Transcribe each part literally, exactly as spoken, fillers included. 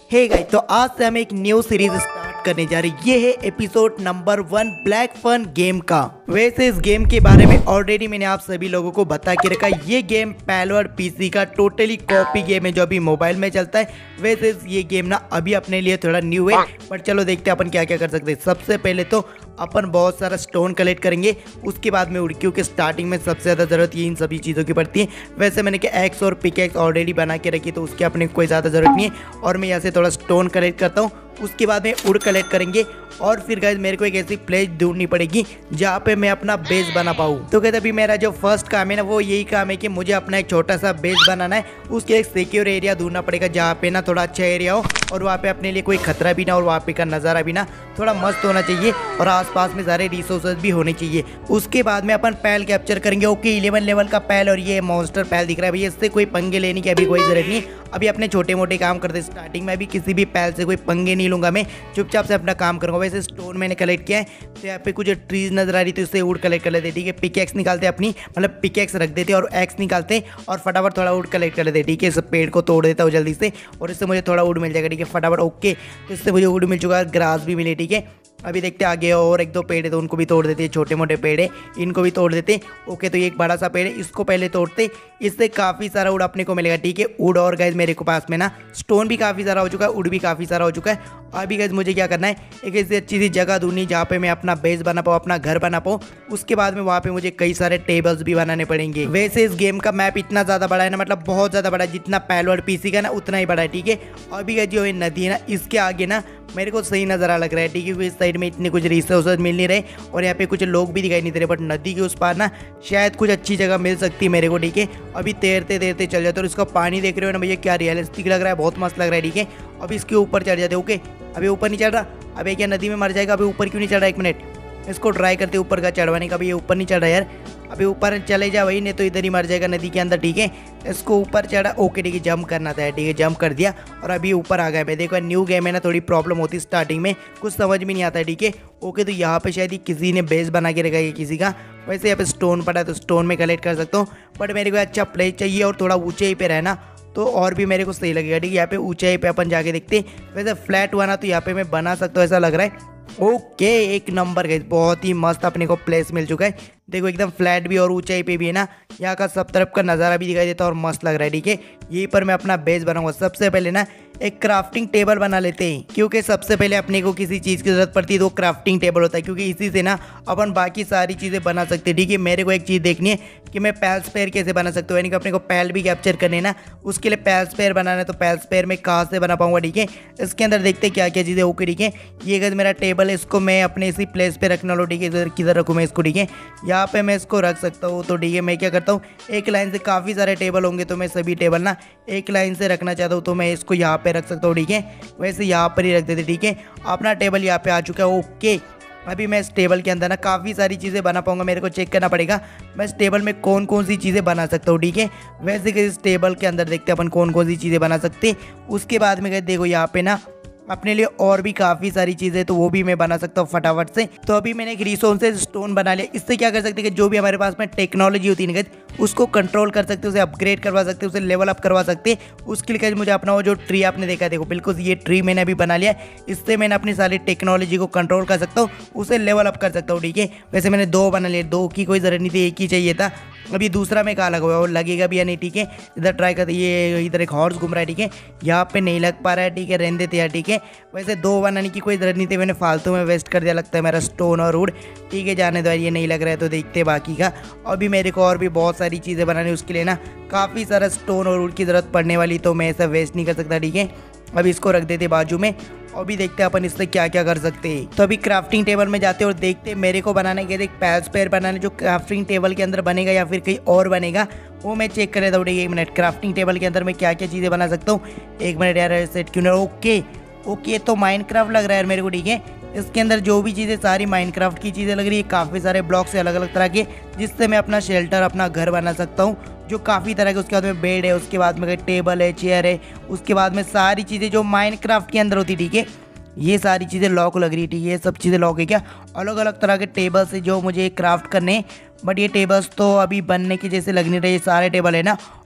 Hey guys, तो आज से हम एक न्यू सीरीज स्टार्ट करने जा रहे हैं। ये है episode number one black fun game का। वैसे इस गेम के बारे में ऑलरेडी मैंने आप सभी लोगों को बता के रखा। ये गेम पैलवर्ड पीसी का टोटली कॉपी गेम है जो अभी मोबाइल में चलता है। वैसे ये गेम ना अभी अपने लिए थोड़ा न्यू है, बट चलो देखते हैं अपन क्या क्या कर सकते हैं। सबसे पहले तो अपन बहुत सारा स्टोन कलेक्ट करेंगे, उसके बाद में उड़कियों के स्टार्टिंग में सबसे ज़्यादा ज़रूरत ये इन सभी चीज़ों की पड़ती है। वैसे मैंने क्या एक्स और पिक एक्स ऑलरेडी बना के रखी, तो उसके अपने कोई ज़्यादा ज़रूरत नहीं है। और मैं यहाँ से थोड़ा स्टोन कलेक्ट करता हूँ, उसके बाद में उड़ कलेक्ट करेंगे। और फिर गाइस मेरे को एक ऐसी प्लेस ढूंढनी पड़ेगी जहाँ पे मैं अपना बेस बना पाऊँ। तो कहते अभी मेरा जो फर्स्ट काम है ना, वो यही काम है कि मुझे अपना एक छोटा सा बेस बनाना है। उसके एक सिक्योर एरिया ढूंढना पड़ेगा जहाँ पे ना थोड़ा अच्छा एरिया हो और वहाँ पे अपने लिए कोई खतरा भी ना, और वहाँ पे का नज़ारा भी ना थोड़ा मस्त होना चाहिए, और आसपास में सारे रिसोर्सेज भी होने चाहिए। उसके बाद में अपन पैल कैप्चर करेंगे। ओके, इलेवन लेवल का पैल, और ये मॉन्स्टर पैल दिख रहा है भैया। इससे कोई पंगे लेने की अभी कोई जरूरत नहीं। अभी अपने छोटे मोटे काम करते स्टार्टिंग में, अभी किसी भी पैल से कोई पंगे नहीं लूंगा, मैं चुपचाप से अपना काम करूंगा। वैसे स्टोन मैंने कलेक्ट किया है, तो यहाँ पे कुछ ट्रीज नजर आ रही थी, उससे वुड कलेक्ट कर लेते। ठीक है, पिकेक्स निकालते अपनी, मतलब पिकेक्स रख देते और एक्स निकालते और फटाफट थोड़ा वुड कलेक्ट कर लेते। ठीक है, इस पेड़ को तोड़ देता हूँ जल्दी से, और इससे मुझे थोड़ा वुड मिल जाएगा। ठीक है, फटाफट। ओके, तो इससे मुझे वुड मिल चुका है, ग्रास भी मिले। ठीक है, अभी देखते आगे और एक दो पेड़ है तो उनको भी तोड़ देते हैं। छोटे मोटे पेड़ है, इनको भी तोड़ देते। ओके, तो ये एक बड़ा सा पेड़ है, इसको पहले तोड़ते, इससे काफ़ी सारा वुड अपने को मिलेगा। ठीक है, वुड और गाइस मेरे को पास में ना स्टोन भी काफ़ी सारा हो चुका है, वुड भी काफ़ी सारा हो चुका है। अभी गाइस मुझे क्या करना है, एक ऐसी अच्छी सी जगह ढूंढनी जहाँ पे मैं अपना बेस बना पाऊँ, अपना घर बना पाऊँ। उसके बाद में वहाँ पे मुझे कई सारे टेबल्स भी बनाने पड़ेंगे। वैसे इस गेम का मैप इतना ज़्यादा बड़ा है ना, मतलब बहुत ज़्यादा बड़ा है, जितना पैलवर्ड पीसी का ना उतना ही बड़ा है। ठीक है, अभी गाइस जो ये नदी है ना, इसके आगे ना मेरे को सही नज़ारा लग रहा है। ठीक है, क्योंकि इस साइड में इतने कुछ रिसोर्सेज मिल नहीं रहे और यहाँ पे कुछ लोग भी दिखाई नहीं दे रहे, बट नदी के उस पार ना शायद कुछ अच्छी जगह मिल सकती है मेरे को। ठीक है, अभी तैरते तैरते चल जाते, और इसका पानी देख रहे हो ना भैया, क्या रियलिस्टिक लग रहा है, बहुत मस्त लग रहा है। ठीक है, अभी इसके ऊपर चढ़ जाते। ओके, अभी ऊपर नहीं चढ़ रहा, अभी क्या नदी में मर जाएगा। अभी ऊपर क्यों नहीं चढ़ रहा, एक मिनट इसको ट्राई करते ऊपर का चढ़वाने का। भी ये ऊपर नहीं चढ़ रहा यार, अभी ऊपर चले जा वही, नहीं तो इधर ही मर जाएगा नदी के अंदर। ठीक है, इसको ऊपर चढ़ा। ओके, ठीक है, जंप करना था। ठीक है, जंप कर दिया और अभी ऊपर आ गया मैं। देखो न्यू गेम है ना, थोड़ी प्रॉब्लम होती है स्टार्टिंग में, कुछ समझ में नहीं आता है। ठीक है, ओके, तो यहाँ पे शायद किसी ने बेस बना के रखा है किसी का। वैसे यहाँ पे स्टोन पड़ा है तो स्टोन में कलेक्ट कर सकता हूँ, बट मेरे को अच्छा प्लेस चाहिए और थोड़ा ऊंचाई पे रहना, तो और भी मेरे को सही लगेगा। ठीक है, यहाँ पे ऊंचाई पे अपन जाके देखते हैं। वैसे फ्लैट हुआ ना तो यहाँ पे मैं बना सकता हूँ, ऐसा लग रहा है। ओके, एक नंबर गई, बहुत ही मस्त अपने को प्लेस मिल चुका है। देखो एकदम फ्लैट भी और ऊंचाई पे भी है ना, यहाँ का सब तरफ का नज़ारा भी दिखाई देता है और मस्त लग रहा है। ठीक है, यहीं पर मैं अपना बेस बनाऊंगा। सबसे पहले ना एक क्राफ्टिंग टेबल बना लेते हैं, क्योंकि सबसे पहले अपने को किसी चीज़ की जरूरत पड़ती है तो क्राफ्टिंग टेबल होता है, क्योंकि इसी से ना अपन बाकी सारी चीज़ें बना सकते हैं। ठीक है, मेरे को एक चीज़ देखनी है कि मैं पैल स्पेयर कैसे बना सकता हूँ, यानी कि अपने को पैल भी कैप्चर करने ना, उसके लिए पैल स्पेयर बनाना है। तो पैल स्पेयर में कहाँ से बना पाऊंगा। ठीक है, इसके अंदर देखते क्या क्या चीज़ें। ओके, ठीक है, ये अगर मेरा टेबल है, इसको मैं अपने इसी प्लेस पे रखना लो। ठीक है, इधर किधर रखूँ मैं इसको। ठीक है, यहाँ पे मैं इसको रख सकता हूँ। तो ठीक है, मैं क्या करता हूँ, एक लाइन से काफ़ी सारे टेबल होंगे तो मैं सभी टेबल ना एक लाइन से रखना चाहता हूँ, तो मैं इसको यहाँ पे रख सकता हूँ। ठीक है, वैसे यहाँ पर ही रख देते। ठीक है, अपना टेबल यहाँ पे आ चुका है। ओके, अभी मैं इस टेबल के अंदर ना काफ़ी सारी चीज़ें बना पाऊंगा। मेरे को चेक करना पड़ेगा मैं इस टेबल में कौन कौन सी चीज़ें बना सकता हूँ। ठीक है, वैसे कि इस टेबल के अंदर देखते हैं अपन कौन कौन सी चीज़ें बना सकते हैं। उसके बाद में गए देखो यहाँ पे ना अपने लिए और भी काफ़ी सारी चीज़ें, तो वो भी मैं बना सकता हूँ फटाफट से। तो अभी मैंने एक रिसोर्सेज स्टोन बना लिया। इससे क्या कर सकते हैं कि जो भी हमारे पास में टेक्नोलॉजी होती है उसको कंट्रोल कर सकते हैं, उसे अपग्रेड करवा सकते हैं, उसे लेवल अप करवा सकते हैं। उसके लिए मुझे अपना वो जो ट्री आपने देखा, देखो बिल्कुल ये ट्री मैंने अभी बना लिया। इससे मैंने अपनी सारी टेक्नोलॉजी को कंट्रोल कर सकता हूँ, उसे लेवल अप कर सकता हूँ। ठीक है, वैसे मैंने दो बना लिए, दो की कोई ज़रूरत नहीं थी, एक ही चाहिए था। अभी दूसरा में कहाँ लगा हुआ है, वो लगेगा भी या नहीं। ठीक है, इधर ट्राई करते, ये इधर एक हॉर्स घूम रहा है। ठीक है, यहाँ पे नहीं लग पा रहा है। ठीक है, रहने देते यार। ठीक है, वैसे दो बनाने की कोई ज़रूरत नहीं थी, मैंने फालतू में वेस्ट कर दिया लगता है मेरा स्टोन और वुड। ठीक है, जाने दो, ये नहीं लग रहा है तो देखते बाकी का। अभी मेरे को और भी बहुत सारी चीज़ें बनानी, उसके लिए ना काफ़ी सारा स्टोन और वुड की ज़रूरत पड़ने वाली, तो मैं ऐसा वेस्ट नहीं कर सकता। ठीक है, अभी इसको रख देते बाजू में। अभी देखते हैं अपन इससे क्या क्या कर सकते हैं। तो अभी क्राफ्टिंग टेबल में जाते हैं और देखते हैं मेरे को बनाने के एक पैल स्पेयर बनाने जो क्राफ्टिंग टेबल के अंदर बनेगा या फिर कहीं और बनेगा, वो मैं चेक कर लेता हूँ। एक मिनट, क्राफ्टिंग टेबल के अंदर मैं क्या क्या चीज़ें बना सकता हूँ। एक मिनट यार, सेट क्यों नहीं। ओके ओके, तो माइनक्राफ्ट लग रहा है यार मेरे को। ठीक है, इसके अंदर जो भी चीज़ें सारी माइनक्राफ्ट की चीज़ें लग रही है, काफ़ी सारे ब्लॉक्स है अलग अलग तरह के, जिससे मैं अपना शेल्टर, अपना घर बना सकता हूँ, जो काफ़ी तरह के। उसके बाद में बेड है, उसके बाद में टेबल है, चेयर है, उसके बाद में सारी चीज़ें जो माइनक्राफ्ट के अंदर होती। ठीक है, ये सारी चीज़ें लॉक लग रही है। ठीक है, ये सब चीज़ें लॉक है क्या, अलग अलग तरह के टेबल्स है जो मुझे क्राफ्ट करने, बट ये टेबल्स तो अभी बनने की जैसे लग नहीं रही। सारे टेबल है ना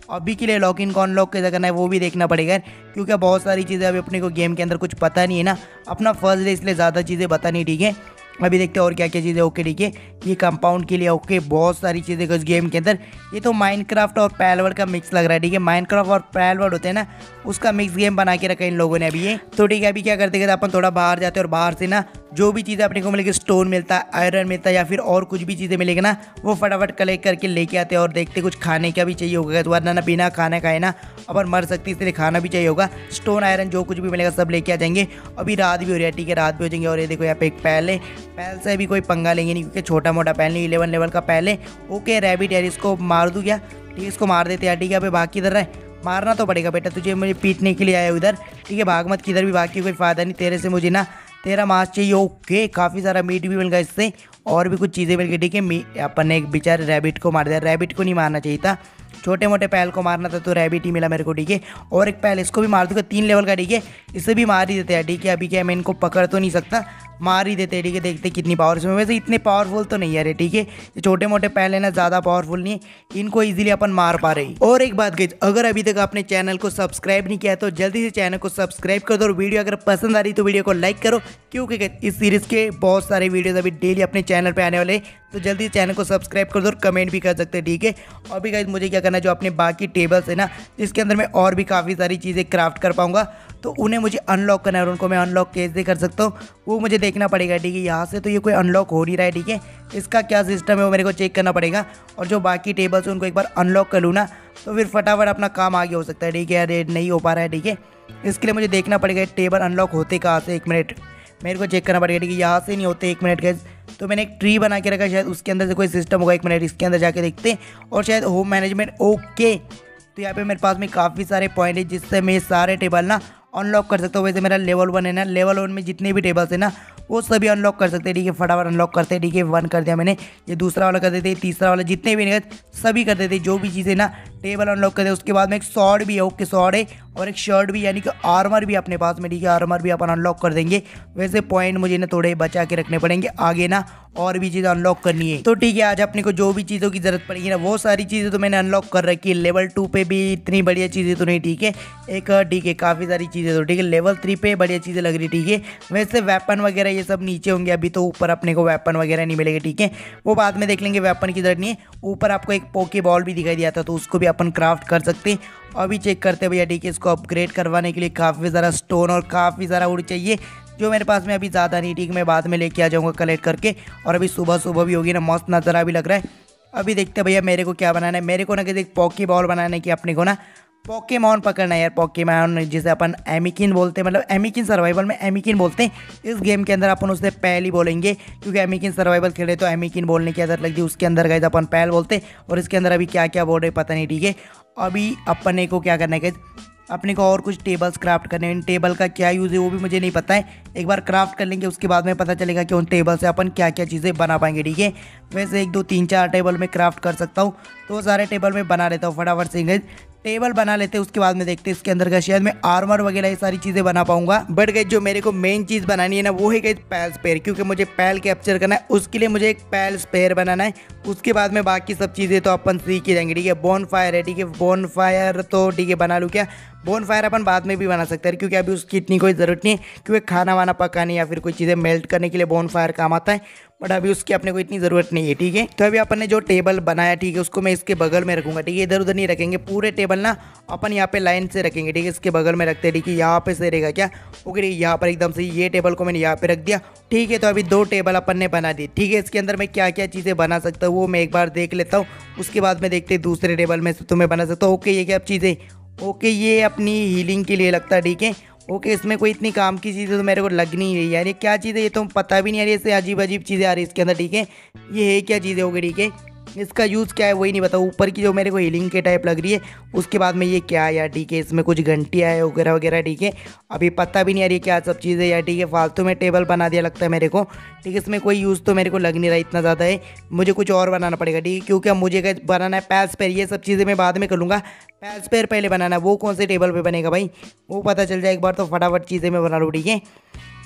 अभी के लिए लॉक इन को अनलॉक कैसे करना है वो भी देखना पड़ेगा, क्योंकि बहुत सारी चीज़ें अभी अपने को गेम के अंदर कुछ पता नहीं है ना, अपना फर्स्ट डे इसलिए ज़्यादा चीज़ें पता नहीं। ठीक है, अभी देखते हैं और क्या क्या चीज़ें। ओके ठीक है, ये कंपाउंड के लिए ओके बहुत सारी चीज़ें इस गेम के अंदर। ये तो माइनक्राफ्ट और पैलवर्ड का मिक्स लग रहा है। ठीक है, माइनक्राफ्ट और पैलवर्ड होते हैं ना, उसका मिक्स गेम बना के रखा है इन लोगों ने अभी ये। तो ठीक है, अभी क्या करते हैं, अपन थोड़ा बाहर जाते हैं और बाहर से ना जो भी चीज़ें अपने को मिलेगी, स्टोन मिलता है, आयरन मिलता है या फिर और कुछ भी चीज़ें मिलेगी ना, वो फटाफट कलेक्ट करके लेके आते हैं और देखते कुछ खाने का भी चाहिए होगा, तो वरना ना बिना खाना खाए ना अपन मर सकती है, इसलिए खाना भी चाहिए होगा। स्टोन आयरन जो कुछ भी मिलेगा सब लेके आ जाएंगे। अभी रात भी हो रही है। ठीक है, रात भी हो जाएंगे। और ये देखो यहाँ पे एक पैल है, पैल से भी कोई पंगा लेंगे नहीं, क्योंकि छोटा मोटा पैल नहीं, इलेवन लेवल का पैल है। ओके रैबिट यार, इसको मार दूँ क्या? ठीक है, इसको मार देते यार। ठीक है, अभी बाकी इधर है, मारना तो पड़ेगा बेटा, तुझे मुझे पीटने के लिए आया उधर। ठीक है, भाग मत, किधर भी भाग के कोई फ़ायदा नहीं, तेरे से मुझे ना तेरा मांस चाहिए। ओके, काफ़ी सारा मीट भी मिल गया इससे, और भी कुछ चीज़ें मिल गई। ठीक है, अपन ने एक बेचारे रैबिट को मार दिया। रैबिट को नहीं मारना चाहिए था, छोटे मोटे पैल को मारना था, तो रैबिट ही मिला मेरे को। ठीक है, और एक पैल इसको भी मार दूंगा, तीन लेवल का। ठीक है, इसे भी मार ही देते हैं। ठीक है, अभी क्या मैं इनको पकड़ तो नहीं सकता, मार ही देते हैं। ठीक है, देखते कितनी पावर इसमें, वैसे इतने पावरफुल तो नहीं है रे। ठीक है, ये छोटे मोटे पैल है ना, ज़्यादा पावरफुल नहीं है, इनको इजीली अपन मार पा रहे। और एक बात गाइस, अगर अभी तक आपने चैनल को सब्सक्राइब नहीं किया तो जल्दी से चैनल को सब्सक्राइब कर दो, और वीडियो अगर पसंद आ रही तो वीडियो को लाइक करो, क्योंकि इस सीरीज़ के बहुत सारे वीडियोज़ अभी डेली अपने चैनल पर आने वाले हैं, तो जल्दी से चैनल को सब्सक्राइब कर दो और कमेंट भी कर सकते हैं। ठीक है, और भी गाइस मुझे क्या करना है, जो अपने बाकी टेबल्स है ना, जिसके अंदर मैं और भी काफ़ी सारी चीज़ें क्राफ्ट कर पाऊंगा, तो उन्हें मुझे अनलॉक करना है, और उनको मैं अनलॉक कैसे कर सकता हूँ वो मुझे देखना पड़ेगा। ठीक है, यहाँ से तो ये कोई अनलॉक हो नहीं रहा है। ठीक है, इसका क्या सिस्टम है वो मेरे को चेक करना पड़ेगा, और जो बाकी टेबल्स हैं उनको एक बार अनलॉक कर लूँ ना, तो फिर फटाफट अपना काम आगे हो सकता है। ठीक है, अरे नहीं हो पा रहा है। ठीक है, इसके लिए मुझे देखना पड़ेगा टेबल अनलॉक होते कहाँ से, एक मिनट मेरे को चेक करना पड़ेगा। ठीक है, यहाँ से नहीं होते, एक मिनट गाइस। तो मैंने एक ट्री बना के रखा है, शायद उसके अंदर से कोई सिस्टम होगा, एक मिनट इसके अंदर जाके देखते हैं, और शायद होम मैनेजमेंट। ओके, तो यहाँ पे मेरे पास में काफ़ी सारे पॉइंट है, जिससे मैं सारे टेबल ना अनलॉक कर सकता हूँ। वैसे मेरा लेवल वन है ना, लेवल वन में जितने भी टेबल्स है ना वो सभी अनलॉक कर सकते हैं। ठीक है, फटाफट अनलॉक करते हैं। ठीक है, वन कर दिया मैंने, ये दूसरा वाला कर देते, तीसरा वाला, जितने भी नहीं सभी कर देते, जो भी चीज़ें ना टेबल अनलॉक कर दे। उसके बाद में एक सॉर्ड भी है, ओके सॉर्ड है, और एक शर्ट भी, यानी कि आर्मर भी अपने पास में। ठीक है, आर्मर भी अपन अनलॉक कर देंगे। वैसे पॉइंट मुझे ना थोड़े बचा के रखने पड़ेंगे, आगे ना और भी चीज़ें अनलॉक करनी है। तो ठीक है, आज अपने को जो भी चीज़ों की ज़रूरत पड़ेगी ना, वो सारी चीज़ें तो मैंने अनलॉक कर रखी है। लेवल टू पे भी इतनी बढ़िया चीज़ें तो नहीं। ठीक है, एक ठीक है, काफ़ी सारी चीज़ें तो ठीक है, लेवल थ्री पे बढ़िया चीज़ें लग रही। ठीक है, वैसे वेपन वगैरह ये सब नीचे होंगे, अभी तो ऊपर अपने को वेपन वगैरह नहीं मिलेंगे। ठीक है, वो बाद में देख लेंगे, वेपन की जरूरत नहीं है। ऊपर आपको एक पोके बॉल भी दिखाई दिया था, तो उसको भी अपन क्राफ्ट कर सकते हैं। अभी चेक करते हैं भैया। ठीक है, इसको अपग्रेड करवाने के लिए काफ़ी सारा स्टोन और काफ़ी सारा वुड चाहिए, जो मेरे पास में अभी ज़्यादा नहीं। ठीक है, मैं बाद में लेके आ जाऊँगा कलेक्ट करके। और अभी सुबह सुबह भी होगी ना, मस्त नज़ारा भी लग रहा है। अभी देखते हैं भैया मेरे को क्या बनाना है। मेरे को ना कि एक पॉकी बॉल बनाने की, अपने को ना पोकेमॉन पकड़ना है यार। पोकेमॉन जिसे अपन एमिकिन बोलते हैं, मतलब एमिकिन सर्वाइवल में एमिकिन बोलते हैं। इस गेम के अंदर अपन उससे पैल ही बोलेंगे, क्योंकि एमिकिन सर्वाइवल खेले तो एमिकिन बोलने की आदत लगती है। उसके अंदर गए अपन पैल बोलते, और इसके अंदर अभी क्या क्या बोल रहे पता नहीं। ठीक है, अभी अपने को क्या करना है, अपने को और कुछ टेबल्स क्राफ्ट करने हैं। इन टेबल का क्या यूज़ है वो भी मुझे नहीं पता है, एक बार क्राफ्ट कर लेंगे, उसके बाद में पता चलेगा कि उन टेबल से अपन क्या क्या चीज़ें बना पाएंगे। ठीक है, वैसे एक दो तीन चार टेबल में क्राफ्ट कर सकता हूँ, तो सारे टेबल में बना लेता हूँ फटाफट से। टेबल बना लेते हैं, उसके बाद में देखते हैं इसके अंदर का शायद मैं आर्मर वगैरह ये सारी चीज़ें बना पाऊंगा। बट गई जो मेरे को मेन चीज़ बनानी है ना, वो है गई पैल स्पेयर, क्योंकि मुझे पैल कैप्चर करना है, उसके लिए मुझे एक पैल स्पेयर बनाना है। उसके बाद में बाकी सब चीज़ें तो अपन सीख ही जाएंगे। ठीक है, बोन फायर है। ठीक है, बोन फायर तो ठीक है बना लूँ क्या, बोन फायर अपन बाद में भी बना सकते हैं, क्योंकि अभी उसकी इतनी कोई ज़रूरत नहीं है, क्योंकि खाना वाना पकाने या फिर कोई चीज़ें मेल्ट करने के लिए बोन फायर काम आता है, बट अभी उसकी अपने को इतनी ज़रूरत नहीं है। ठीक है, तो अभी अपन ने जो टेबल बनाया, ठीक है, उसको मैं इसके बगल में रखूँगा। ठीक है, इधर उधर नहीं रखेंगे, पूरे टेबल ना अपन यहाँ पे लाइन से रखेंगे। ठीक है, इसके बगल में रखते हैं। ठीक है, यहाँ पे से रहेगा क्या, ओके, यहाँ पर एकदम से ये टेबल को मैंने यहाँ पे रख दिया। ठीक है, तो अभी दो टेबल अपन ने बना दी। ठीक है, इसके अंदर मैं क्या क्या चीज़ें बना सकता हूँ वो मैं एक बार देख लेता हूँ, उसके बाद में देखते हैं दूसरे टेबल में तो मैं बना सकता हूँ। ओके, ये क्या चीज़ें, ओके, ये अपनी हीलिंग के लिए लगता है। ठीक है, ओके, इसमें कोई इतनी काम की चीज़ें तो मेरे को लग नहीं रही यार, ये क्या चीज़ है, ये तो पता भी नहीं आ रही, इससे अजीब अजीब चीज़ें आ रही है इसके अंदर। ठीक है, ये है क्या चीज़ें होगी। ठीक है, इसका यूज़ क्या है वही नहीं पता। ऊपर की जो मेरे को हीलिंग के टाइप लग रही है, उसके बाद में ये क्या है यार। ठीक है, इसमें कुछ घंटियाँ है वगैरह वगैरह। ठीक है, अभी पता भी नहीं आ रही क्या सब चीज़ें यार। ठीक है, फालतू में टेबल बना दिया लगता है मेरे को। ठीक है, इसमें कोई यूज़ तो मेरे को लग नहीं रहा इतना ज़्यादा है, मुझे कुछ और बनाना पड़ेगा। ठीक है, क्योंकि अब मुझे बनाना है पैल स्पेयर, ये सब चीज़ें मैं बाद में कर लूँगा। पैल स्पेयर पहले बनाना है, वो कौन से टेबल पर बनेगा भाई वो पता चल जाए एक बार, तो फटाफट चीज़ें मैं बना लूँ। ठीक है,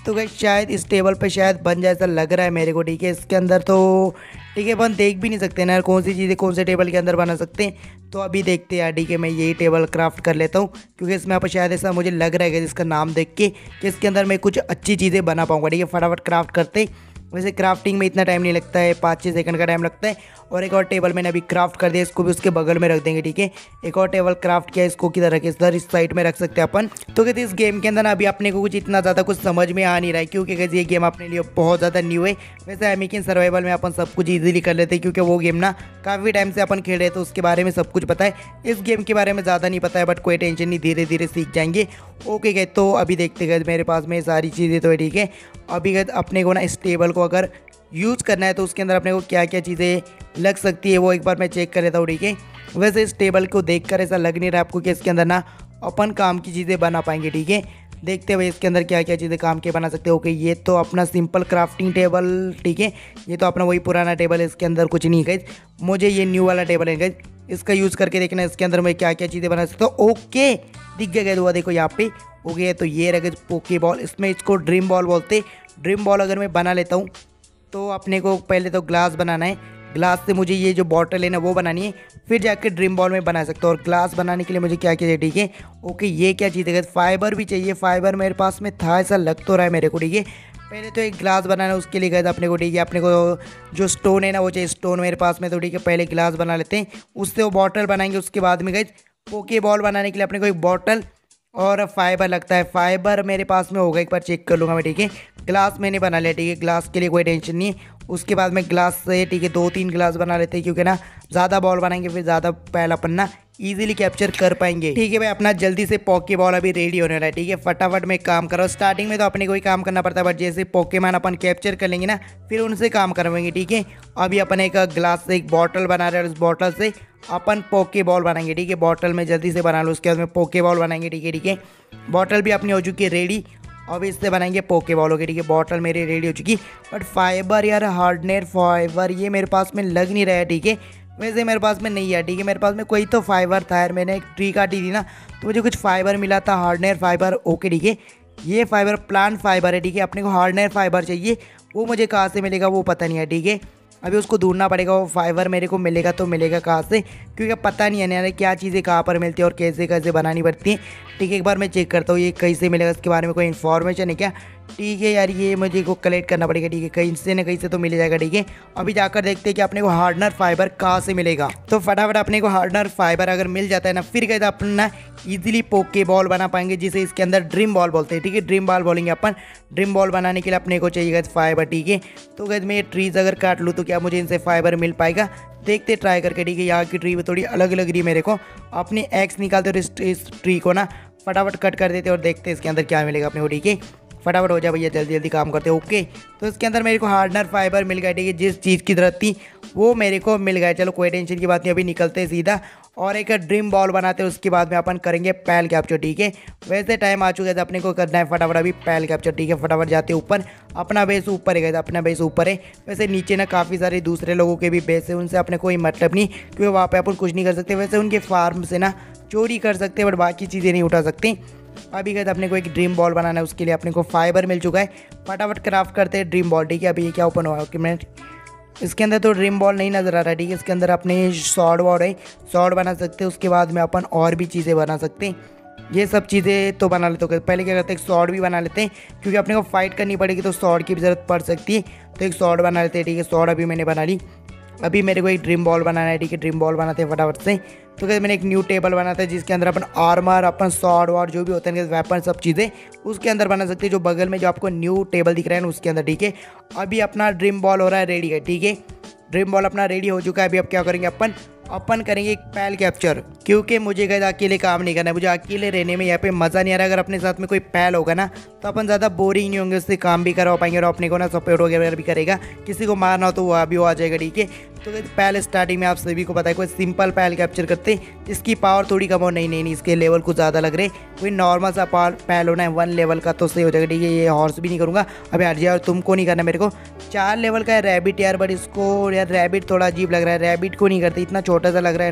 तो गाइस शायद इस टेबल पे शायद बन जाए ऐसा लग रहा है मेरे को, ठीक है। इसके अंदर तो ठीक है अपन देख भी नहीं सकते ना यार कौन सी चीज़ें कौन से टेबल के अंदर बना सकते हैं। तो अभी देखते हैं यार, ठीक है मैं यही टेबल क्राफ्ट कर लेता हूँ, क्योंकि इसमें पर शायद ऐसा मुझे लग रहा है कि इसका नाम देख के कि इसके अंदर मैं कुछ अच्छी चीज़ें बना पाऊँगा, ठीक है। फटाफट क्राफ्ट करते। वैसे क्राफ्टिंग में इतना टाइम नहीं लगता है, पाँच छः सेकंड का टाइम लगता है। और एक और टेबल मैंने अभी क्राफ्ट कर दिया, इसको भी उसके बगल में रख देंगे, ठीक है। एक और टेबल क्राफ्ट किया, इसको किधर रखे, इधर इस साइड में रख सकते हैं अपन। तो कहते इस गेम के अंदर ना अभी अपने को कुछ इतना ज़्यादा कुछ समझ में आ नहीं रहा है, क्योंकि कहते ये गेम अपने लिए बहुत ज़्यादा न्यू है। वैसे अमेरिकन सर्वाइवल में अपन सब कुछ ईजिली कर लेते हैं, क्योंकि वो गेम ना काफ़ी टाइम से अपन खेल रहे तो उसके बारे में सब कुछ पता है। इस गेम के बारे में ज़्यादा नहीं पता है, बट कोई टेंशन नहीं, धीरे धीरे सीख जाएंगे। ओके गए, तो अभी देखते गए मेरे पास में सारी चीज़ें तो है, ठीक है। अभी गए अपने को ना इस टेबल को अगर यूज़ करना है तो उसके अंदर अपने को क्या क्या चीज़ें लग सकती है वो एक बार मैं चेक कर लेता हूँ, ठीक है। वैसे इस टेबल को देखकर ऐसा लग नहीं रहा आपको कि इसके अंदर ना अपन काम की चीज़ें बना पाएंगे, ठीक है। देखते हुए इसके अंदर क्या क्या चीज़ें काम के बना सकते हैं। ओके, ये तो अपना सिंपल क्राफ्टिंग टेबल, ठीक है। ये तो अपना वही पुराना टेबल है, इसके अंदर कुछ नहीं गाइस। मुझे ये न्यू वाला टेबल है गाइस, इसका यूज़ करके देखना इसके अंदर मैं क्या क्या चीज़ें बना सकता हूँ। ओके, दिख गया हुआ देखो यहाँ पे। ओके, तो ये रहे पोके बॉल, इसमें इसको ड्रीम बॉल बोलते। ड्रीम बॉल अगर मैं बना लेता हूँ तो अपने को पहले तो ग्लास बनाना है, ग्लास से मुझे ये जो बॉटल है ना वो बनानी है, फिर जाके ड्रीम बॉल में बना सकता हूँ। और ग्लास बनाने के लिए मुझे क्या क्या चाहिए, ठीक है। ओके, ये क्या चीज़ है, फाइबर भी चाहिए। फाइबर मेरे पास में था, ऐसा लग तो रहा है मेरे को, ठीक है। पहले तो एक ग्लास बनाना है, उसके लिए गए अपने को, ठीक है। अपने को जो स्टोन है ना वो चाहिए, स्टोन मेरे पास में तो ठीक है। पहले ग्लास बना लेते हैं, उससे वो बॉटल बनाएंगे। उसके बाद में गए पोके बॉल बनाने के लिए अपने को एक बॉटल और फाइबर लगता है। फाइबर मेरे पास में होगा, एक बार चेक कर लूँगा मैं, ठीक है। ग्लास मैंने बना लिया, ठीक है। ग्लास के लिए कोई टेंशन नहीं है। उसके बाद में ग्लास से, ठीक है, दो तीन ग्लास बना लेते हैं, क्योंकि ना ज़्यादा बॉल बनाएंगे फिर ज़्यादा पहला पन्ना इजीली कैप्चर कर पाएंगे, ठीक है भाई। अपना जल्दी से पॉके बॉल अभी रेडी होने वाला है, ठीक है। फटाफट में काम करो। स्टार्टिंग में तो अपने को ही काम करना पड़ता है, बट जैसे पोकेमॉन अपन कैप्चर कर लेंगे ना फिर उनसे काम करवाएंगे, ठीक है। अभी अपन एक ग्लास से एक बॉटल बना रहे हैं, और उस बॉटल से अपन पोके बॉल बनाएंगे, ठीक है। बॉटल में जल्दी से बना लो, उसके बाद में पोके बॉल बनाएंगे, ठीक है, ठीक है। बॉटल भी अपनी हो चुकी है रेडी, अब इससे बनाएंगे पोके बॉल, ठीक है। बॉटल मेरी रेडी हो चुकी, बट फाइबर यार, हार्डनेर फाइबर ये मेरे पास में लग नहीं रहा है, ठीक है। वैसे मेरे पास में नहीं है, ठीक है। मेरे पास में कोई तो फाइबर था यार, मैंने एक ट्री काटी थी ना तो मुझे कुछ फाइबर मिला था, हार्डनेर फाइबर। ओके, ठीक है। ये फाइबर प्लांट फाइबर है, ठीक है। अपने को हार्डनेर फाइबर चाहिए, वो मुझे कहाँ से मिलेगा वो पता नहीं है, ठीक है। अभी उसको ढूंढना पड़ेगा, वो फाइबर मेरे को मिलेगा तो मिलेगा कहाँ से, क्योंकि पता नहीं है ना यार क्या चीज़ें कहाँ पर मिलती है और कैसे कैसे बनानी पड़ती हैं, ठीक है। एक बार मैं चेक करता हूँ ये कहीं से मिलेगा, इसके बारे में कोई इन्फॉर्मेशन है क्या, ठीक है यार। ये मुझे को कलेक्ट करना पड़ेगा, ठीक है। कहीं से ना कहीं से तो मिल जाएगा, ठीक है। अभी जाकर देखते हैं कि अपने को हार्डनर फाइबर कहाँ से मिलेगा। तो फटाफट अपने को हार्डनर फाइबर अगर मिल जाता है ना, फिर कहते अपन ना ईजिली पोके बॉल बना पाएंगे, जिसे इसके अंदर ड्रीम बॉल बोलते हैं, ठीक है। ड्रीम बॉल बोलेंगे अपन। ड्रीम बॉल बनाने के लिए अपने को चाहिए फाइबर, ठीक है। तो गैस मैं ये ट्रीज अगर काट लूँ तो क्या मुझे इनसे फाइबर मिल पाएगा, देखते ट्राई करके, ठीक है। यहाँ की ट्री थोड़ी अलग लग रही है मेरे को। अपनी एक्स निकालते और इस, इस ट्री को ना फटाफट कट कर देते और देखते इसके अंदर क्या मिलेगा अपने को, ठीक है। फटाफट हो जाए भैया, जल्दी जल्दी काम करते हैं। ओके, तो इसके अंदर मेरे को हार्डनर फाइबर मिल गया, ठीक है। जिस चीज़ की ज़रूरत थी वो मेरे को मिल गया। चलो कोई टेंशन की बात नहीं, अभी निकलते हैं सीधा और एक ड्रीम बॉल बनाते हैं। उसके बाद में अपन करेंगे पैल कैप्चर, ठीक है। वैसे टाइम आ चुका है, अपने को करना है फटाफट अभी पैल कैप्चर, ठीक है। फटाफट जाते ऊपर, अपना बेस ऊपर है, अपना बेस ऊपर है। वैसे नीचे ना काफ़ी सारे दूसरे लोगों के भी बेस है, उनसे अपने कोई मतलब नहीं, क्योंकि वहाँ पर अपन कुछ नहीं कर सकते। वैसे उनके फार्म से ना चोरी कर सकते हैं, बट बाकी चीज़ें नहीं उठा सकते। अभी कहते अपने को एक ड्रीम बॉल बनाना है, उसके लिए अपने को फाइबर मिल चुका है। फटाफट क्राफ्ट करते हैं ड्रीम बॉल, ठीक है। अभी ये क्या ओपन हुआ है, मिनट, इसके अंदर तो ड्रीम बॉल नहीं नज़र आ रहा है, ठीक है। इसके अंदर अपने शॉर्ट वॉर्ड है, शॉर्ट बना सकते हैं। उसके बाद में अपन और भी चीज़ें बना सकते हैं, ये सब चीज़ें तो बना लेते हो। पहले क्या करते हैं, एक शॉर्ट भी बना लेते हैं, क्योंकि अपने को फाइट करनी पड़ेगी तो शॉर्ट की भी ज़रूरत पड़ सकती है। तो एक शॉर्ट बना लेते हैं, ठीक है। शॉर्ट अभी मैंने बना ली। अभी मेरे को एक ड्रीम बॉल बनाना है, ठीक है। ड्रीम बॉल बनाते हैं फटाफट से। तो क्या मैंने एक न्यू टेबल बनाता है, जिसके अंदर अपन आर्मर, अपन स्वॉर्ड वॉर्ड जो भी होते हैं वेपन, सब चीज़ें उसके अंदर बना सकते हैं। जो बगल में जो आपको न्यू टेबल दिख रहा है ना उसके अंदर, ठीक है। अभी अपना ड्रीम बॉल हो रहा है रेडी है, ठीक है। ड्रीम बॉल अपना रेडी हो चुका है। अभी अब क्या करेंगे अपन अपन करेंगे एक पैल कैप्चर, क्योंकि मुझे गए अकेले काम नहीं करना है, मुझे अकेले रहने में यहाँ पे मज़ा नहीं आ रहा। अगर अपने साथ में कोई पैल होगा ना तो अपन ज़्यादा बोरिंग नहीं होंगे, उससे काम भी करवा पाएंगे और अपने को ना सपोर्ट वगैरह भी करेगा। किसी को मारना हो तो वो अभी वो आ जाएगा, ठीक है। तो पैल स्टार्टिंग में आप सभी को पता है कोई सिंपल पैल कैप्चर करते जिसकी पावर थोड़ी कम हो, नहीं नहीं नहीं इसके लेवल कुछ ज़्यादा लग रहे। कोई नॉर्मल सा पावर पैल होना है वन लेवल का तो सही हो जाएगा, ठीक है। ये हॉर्स भी नहीं करूँगा, अभी हट जाए। और तुमको नहीं करना, मेरे को चार लेवल का है रैबिट यार, बट इसको यार रैबिट थोड़ा अजीब लग रहा है, रैबिट को नहीं करते, इतना छोटा सा लग रहा है नो।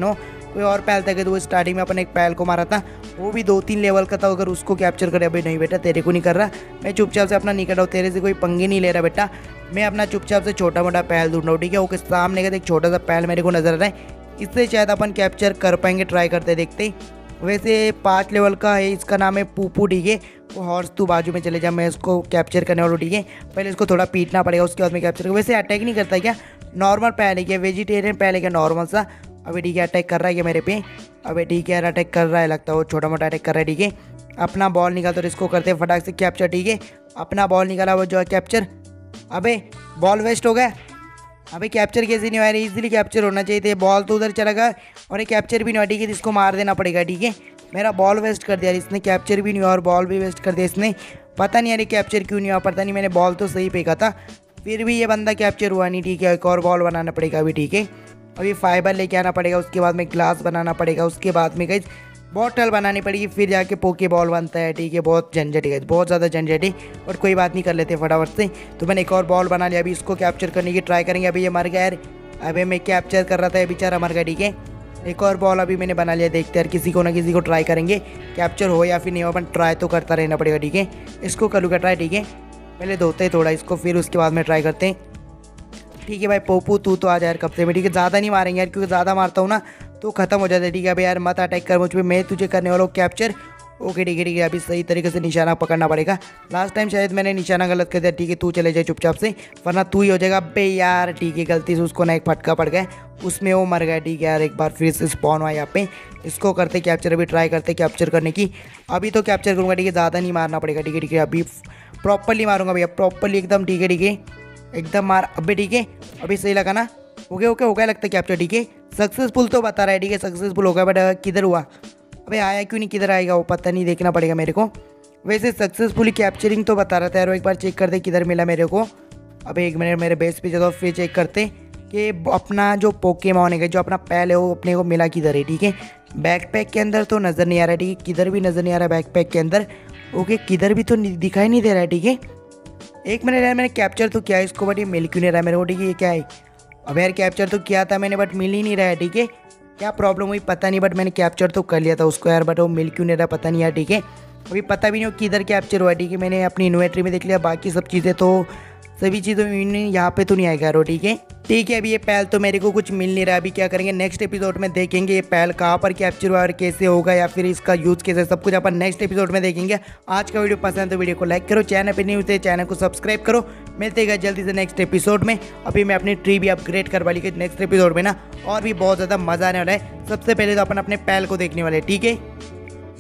कोई और पैल था कि तो वो स्टार्टिंग में अपन एक पैल को मारा था, वो भी दो तीन लेवल का था, अगर उसको कैप्चर करे। अभी नहीं बेटा तेरे को नहीं कर रहा, मैं चुपचाप से अपना निकट हूँ, तेरे से कोई पंगे नहीं ले रहा बेटा, मैं अपना चुपचाप से छोटा मोटा पैल ढूंढ रहा हूँ, ठीक है। ओके सामने का एक छोटा सा पैल मेरे को नजर आ रहा है, इससे शायद अपन कैप्चर कर पाएंगे, ट्राई करते देखते। वैसे पाँच लेवल का है, इसका नाम है पूपू, ठीक है। वो हॉर्स तू बाजू में चले जा, मैं इसको कैप्चर करने वाला हूँ, ठीक है। पहले इसको थोड़ा पीटना पड़ेगा, उसके बाद में कैप्चर। वैसे अटैक नहीं करता क्या, नॉर्मल पैल है क्या, वेजिटेरियन पैल है क्या, नॉर्मल सा। अभी ठीक है अटैक कर रहा है क्या मेरे पे, अभी ठीक है यार अटैक कर रहा है, लगता है वो छोटा मोटा अटैक कर रहा है, ठीक है। अपना बॉल निकाल तो इसको करते हैं फटाक से कैप्चर, ठीक है। अपना बॉल निकाला वो जो है कैप्चर, अबे बॉल वेस्ट हो गया, अबे कैप्चर कैसे नहीं हुआ यार, इजीली कैप्चर होना चाहिए थे, बॉल तो उधर चला गया और ये कैप्चर भी नहीं हुआ, ठीक है। इसको मार देना पड़ेगा, ठीक है। मेरा बॉल वेस्ट कर दिया इसने, कैप्चर भी नहीं हुआ और बॉल भी वेस्ट कर दिया इसने, पता नहीं यार ये कैप्चर क्यों नहीं हुआ, पता नहीं, मैंने बॉल तो सही फेंका था, फिर भी ये बंदा कैप्चर हुआ नहीं, ठीक है। एक और बॉल बनाना पड़ेगा अभी, ठीक है। अभी फाइबर लेके आना पड़ेगा, उसके बाद में ग्लास बनाना पड़ेगा, उसके बाद में गाइस बॉटल बनानी पड़ेगी, फिर जाके पोके बॉल बनता है, ठीक है। बहुत झंझट है, बहुत ज़्यादा झंझट है, और कोई बात नहीं, कर लेते फटाफट से। तो मैंने एक और बॉल बना लिया, अभी इसको कैप्चर करने की ट्राई करेंगे। अभी ये मर गया यार, अभी मैं कैप्चर कर रहा था, बेचारा मर गया, ठीक है। एक और बॉल अभी मैंने बना लिया, देखते हैं यार किसी को ना किसी को ट्राई करेंगे, कैप्चर हो या फिर नहीं हो, अपन ट्राई तो करता रहना पड़ेगा, ठीक है। इसको करूँगा ट्राई, ठीक है। पहले धोते हैं थोड़ा इसको, फिर उसके बाद में ट्राई करते हैं, ठीक है। भाई पोपू तू तो आ जा यार कब से में, ठीक है। ज़्यादा नहीं मारेंगे यार, क्योंकि ज़्यादा मारता हूँ ना तो खत्म हो जाता है, ठीक है। अभी यार मत अटैक कर मुझ पर, मैं तुझे करने वाला हूँ कैप्चर। ओके ठीक है ठीक है, अभी सही तरीके से निशाना पकड़ना पड़ेगा, लास्ट टाइम शायद मैंने निशाना गलत कर दिया, ठीक है। तू चले जाए चुपचाप से, वरना तू ही हो जाएगा। अबे यार ठीक है, गलती से उसको ना एक फटका पड़ गया, उसमें वो मर गया, ठीक है यार। एक बार फिर से स्पॉन हुआ यहाँ पे, इसको करते कैप्चर, अभी ट्राई करते कैप्चर करने की। अभी तो कैप्चर करूँगा, ठीक है, ज़्यादा नहीं मारना पड़ेगा, ठीक है ठीक है। अभी प्रॉपरली मारूंगा भैया, प्रॉपरली एकदम, ठीक है ठीक है, एकदम मार। अबे ठीक है, अभी सही लगा ना, ओके ओके हो गया लगता है कैप्चर, ठीक है। सक्सेसफुल तो बता रहा है, ठीक है सक्सेसफुल हो गया, बट किधर हुआ, अबे आया क्यों नहीं, किधर आएगा वो पता नहीं, देखना पड़ेगा मेरे को। वैसे सक्सेसफुली कैप्चरिंग तो बता रहा था यार, एक बार चेक करते किधर मिला मेरे को। अबे एक मिनट, मेरे बेस पे चलो, फिर चेक करते कि अपना जो पोकेमॉन है, जो अपना पैल है, वो अपने को मिला किधर है, ठीक है। बैकपैक के अंदर तो नज़र नहीं आ रहा है, ठीक है, किधर भी नज़र नहीं आ रहा है बैकपैक के अंदर, ओके किधर भी तो दिखाई नहीं दे रहा है, ठीक है। एक मिनट यार, मैंने कैप्चर तो किया इसको, बट ये मिल क्यों नहीं रहा है मेरे को, ठीक है। ये क्या है, अब यार कैप्चर तो किया था मैंने, बट मिल ही नहीं रहा है, ठीक है। क्या प्रॉब्लम हुई पता नहीं, बट मैंने कैप्चर तो कर लिया था उसको यार, बट वो मिल क्यों नहीं रहा पता नहीं यार, ठीक है। अभी पता भी नहीं हो किधर कैप्चर हुआ, ठीक है। मैंने अपनी इन्वेंटरी में देख लिया, बाकी सब चीज़ें तो सभी चीज़ों में यहाँ पे तो नहीं आएगा रो, ठीक है ठीक है। अभी ये पैल तो मेरे को कुछ मिल नहीं रहा, अभी क्या करेंगे नेक्स्ट एपिसोड में देखेंगे ये पैल कहाँ पर कैप्चर हुआ और कैसे होगा, या फिर इसका यूज़ कैसे, सब कुछ अपन नेक्स्ट एपिसोड में देखेंगे। आज का वीडियो पसंद है तो वीडियो को लाइक करो, चैनल पे नहीं होते चैनल को सब्सक्राइब करो। मिलते हैं जल्दी से नेक्स्ट एपिसोड में। अभी मैं अपनी ट्री भी अपग्रेड करवा ली नेक्स्ट एपिसोड में ना, और भी बहुत ज़्यादा मज़ा आने वाला है। सबसे पहले तो अपन अपने पैल को देखने वाले, ठीक है।